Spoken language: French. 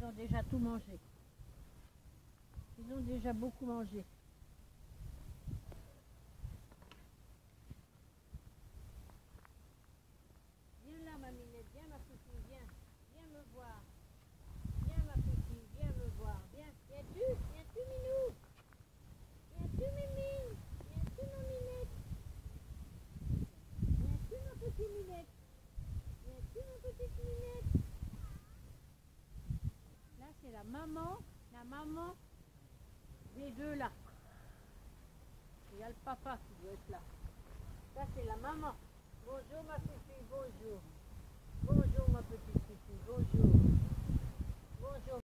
Ils ont déjà tout mangé. Ils ont déjà beaucoup mangé. Viens là, ma minette, viens ma petite, viens. Viens me voir. Viens ma petite, viens me voir. Viens. Viens-tu, Minou? Viens-tu, Mimine? Viens-tu, ma minette? Viens-tu, ma petite minette? Viens-tu, ma petite minette? Là, c'est la maman des deux là. Il y a le papa qui doit être là. Ça, c'est la maman. Bonjour, ma petite, bonjour. Bonjour, ma petite, bonjour. Bonjour.